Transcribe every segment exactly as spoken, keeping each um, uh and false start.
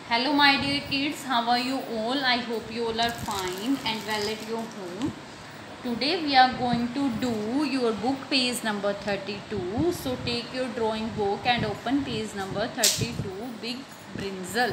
Hello my dear kids, how are you all? I hope you all are fine and well at your home. Today we are going to do your book page number thirty-two. So take your drawing book and open page number thirty-two, Big Brinjal.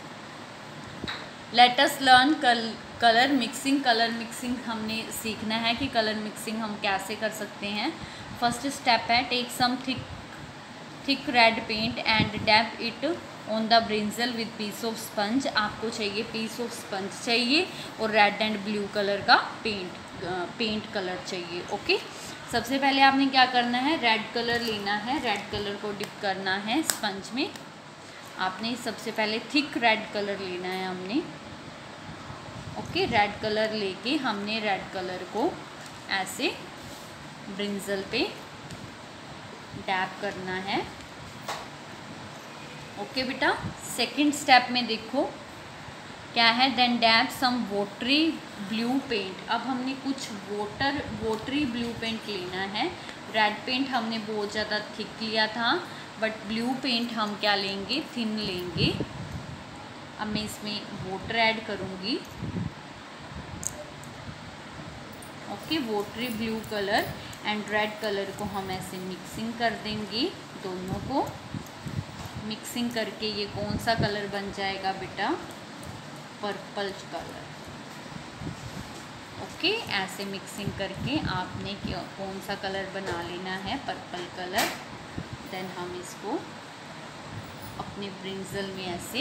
Let us learn colour mixing. Colour mixing हमने सीखना है कि colour mixing हम कैसे कर सकते हैं. First step है take some thick thick red paint and dab it on the brinjal with piece of sponge. आपको चाहिए पीस ऑफ स्पंज चाहिए और रेड एंड ब्लू कलर का पेंट पेंट कलर चाहिए. ओके, सबसे पहले आपने क्या करना है, रेड कलर लेना है. रेड कलर को डिप करना है स्पंज में. आपने सबसे पहले थिक रेड कलर लेना है हमने. ओके, रेड कलर लेके हमने रेड कलर को ऐसे ब्रिंजल पे डैप करना है. ओके बेटा, सेकंड स्टेप में देखो क्या है, then dab some watery blue paint. अब हमने कुछ वोटर वोटरी ब्लू पेंट लेना है. रेड पेंट हमने बहुत ज़्यादा थिक लिया था, बट ब्लू पेंट हम क्या लेंगे, थिन लेंगे. अब मैं इसमें वोटर ऐड करूँगी. Okay, watery blue colour and red colour को हम ऐसे मिक्सिंग कर देंगे. दोनों को मिक्सिंग करके ये कौन सा कलर बन जाएगा बेटा, पर्पल कलर. ओके, ऐसे मिक्सिंग करके आपने कौन सा कलर बना लेना है, पर्पल कलर. देन हम इसको अपने ब्रिंजल में ऐसे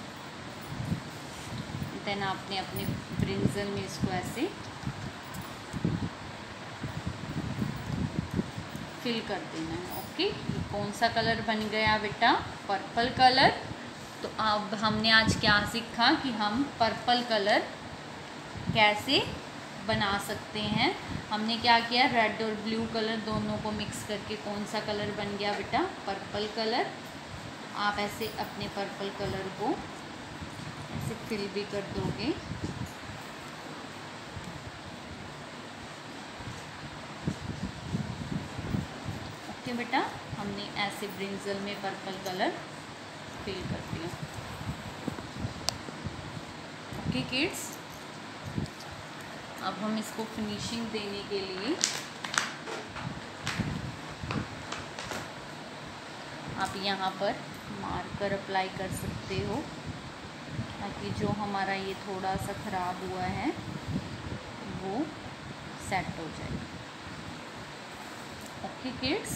देन आपने अपने ब्रिंजल में इसको ऐसे फिल कर देना है. ओके, ये कौन सा कलर बन गया बेटा, पर्पल कलर. तो अब हमने आज क्या सीखा कि हम पर्पल कलर कैसे बना सकते हैं. हमने क्या किया, रेड और ब्लू कलर दोनों को मिक्स करके कौन सा कलर बन गया बेटा, पर्पल कलर. आप ऐसे अपने पर्पल कलर को ऐसे फिल भी कर दोगे. ओके बेटा, हमने ऐसे ब्रिंजल में पर्पल कलर फिल कर दिया. ओके किड्स, अब हम इसको फिनिशिंग देने के लिए आप यहाँ पर मार्कर अप्लाई कर सकते हो, ताकि जो हमारा ये थोड़ा सा ख़राब हुआ है वो सेट हो जाए. ओके किड्स,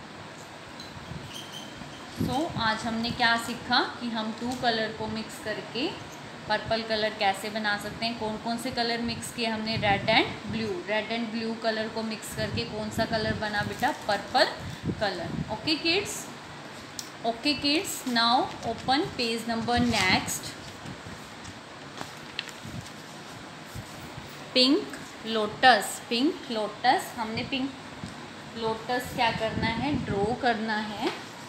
सो आज हमने क्या सीखा कि हम टू कलर को मिक्स करके पर्पल कलर कैसे बना सकते हैं. कौन कौन से कलर मिक्स किए हमने, red and blue. Red and blue colour को मिक्स करके कौन सा कलर बना बेटा, purple colour. Okay kids, okay kids, now open page number next. Pink lotus. Pink lotus, हमने पिंक लोटस क्या करना है, ड्रॉ करना है.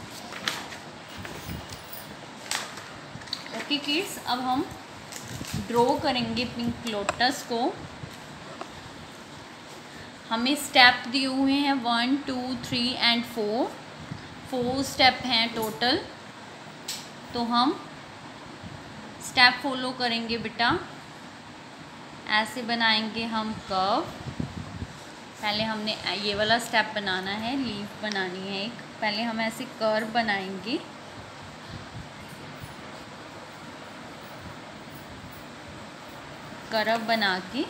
ओके किड्स, अब हम ड्रॉ करेंगे पिंक लोटस को. हमें स्टेप दिए हुए हैं one two three and four. Four step हैं टोटल. तो हम स्टेप फॉलो करेंगे बेटा. ऐसे बनाएंगे हम कर्व. पहले हमने ये वाला स्टेप बनाना है, लीफ बनानी है एक. पहले हम ऐसे कर्व बनाएंगे. कर्व बना के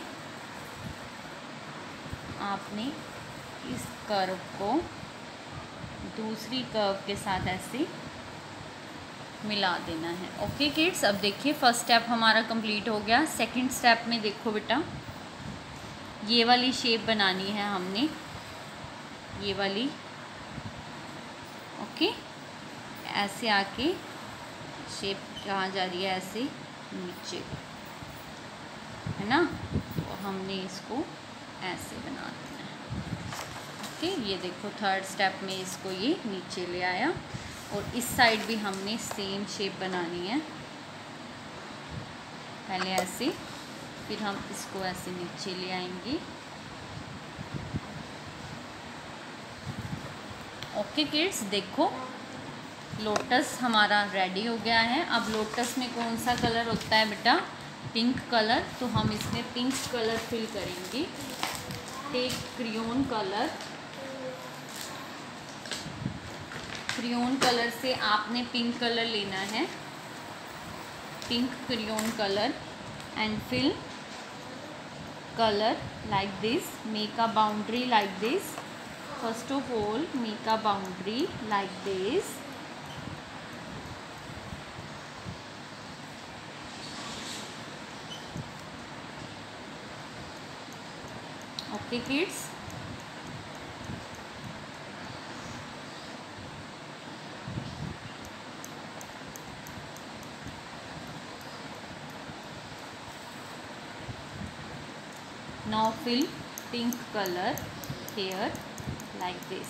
आपने इस कर्व को दूसरी कर्व के साथ ऐसे मिला देना है. ओके किड्स, अब देखिए फर्स्ट स्टेप हमारा कंप्लीट हो गया. सेकंड स्टेप में देखो बेटा, ये वाली शेप बनानी है हमने, ये वाली. ओके, ऐसे आके शेप कहाँ जा रही है, ऐसे नीचे, है ना. तो हमने इसको ऐसे बना देना है. ओके, ये देखो थर्ड स्टेप में इसको ये नीचे ले आया. और इस साइड भी हमने सेम शेप बनानी है. पहले ऐसे, फिर हम इसको ऐसे नीचे ले आएंगे. ओके किड्स, देखो लोटस हमारा रेडी हो गया है। अब लोटस में कौन सा कलर होता है बेटा? Pink colour. तो हम इसमें पिंक कलर फिल करेंगे। Take crayon colour. Crayon colour से आपने पिंक कलर लेना है, pink crayon colour, and fill color like this. Make a boundary like this. First of all, make a boundary like this. Okay kids, now fill pink color here like this.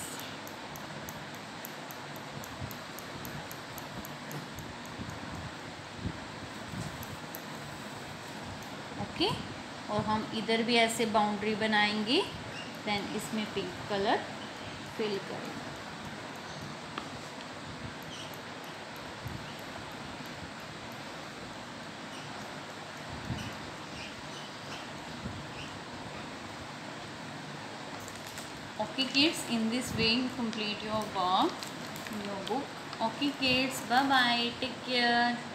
Okay okay? और हम इधर भी ऐसे boundary बनाएंगे, then इसमें pink colour fill करेंगे। Okay kids, in this way you complete your work in your book. Okay kids, bye bye, take care.